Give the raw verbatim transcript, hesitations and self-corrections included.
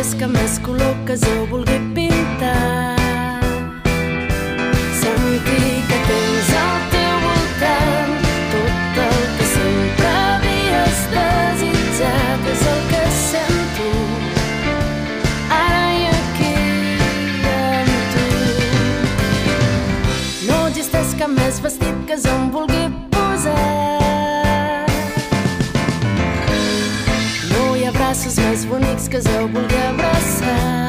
que més color que jo vulgui pintar. Sentir que tens al teu voltant tot el que sempre havies desitjat. És el que sento ara i aquí amb tu. No existeix cap més vestit que jo em vulgui posar. No hi ha braços més bonics que jo vulgui abraçar.